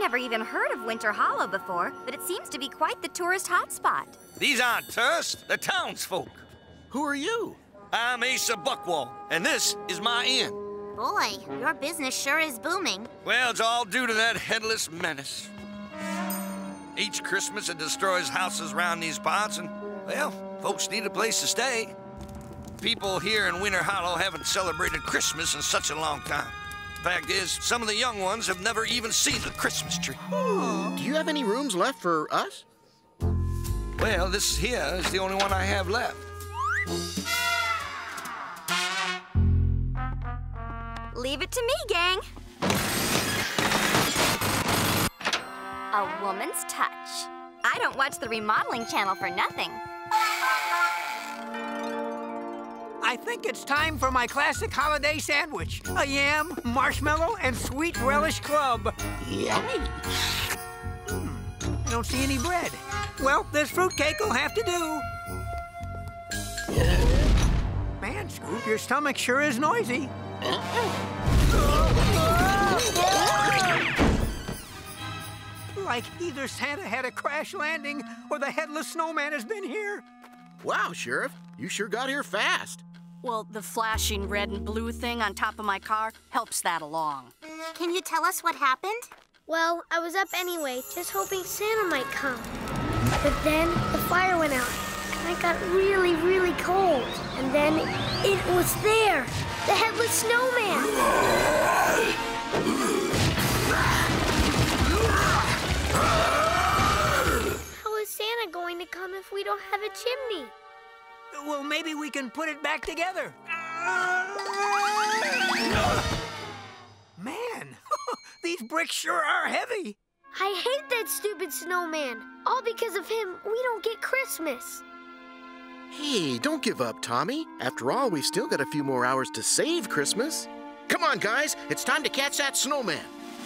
never even heard of Winter Hollow before, but it seems to be quite the tourist hotspot. These aren't tourists, they're townsfolk. Who are you? I'm Asa Buckwall, and this is my inn. Boy, your business sure is booming. Well, it's all due to that headless menace. Each Christmas it destroys houses around these parts, and, well, folks need a place to stay. People here in Winter Hollow haven't celebrated Christmas in such a long time. Fact is, some of the young ones have never even seen a Christmas tree. Do you have any rooms left for us? Well, this here is the only one I have left. Leave it to me, gang. A woman's touch. I don't watch the remodeling channel for nothing. I think it's time for my classic holiday sandwich. A yam, marshmallow, and sweet relish club. Yummy. I don't see any bread. Well, this fruitcake will have to do. Man, Scoop, your stomach sure is noisy. Like either Santa had a crash landing or the headless snowman has been here. Wow, Sheriff, you sure got here fast. Well, the flashing red and blue thing on top of my car helps that along. Can you tell us what happened? Well, I was up anyway, just hoping Santa might come. But then the fire went out, and I got really, really cold. And then it was there, the headless snowman. How is Santa going to come if we don't have a chimney? Well, maybe we can put it back together. Man, these bricks sure are heavy. I hate that stupid snowman. All because of him, we don't get Christmas. Hey, don't give up, Tommy. After all, we've still got a few more hours to save Christmas. Come on, guys. It's time to catch that snowman.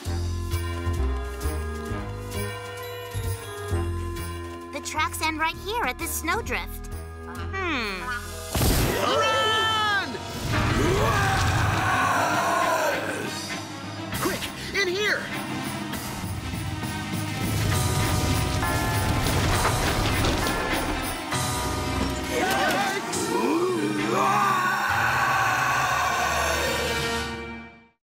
The tracks end right here at this snowdrift. Run!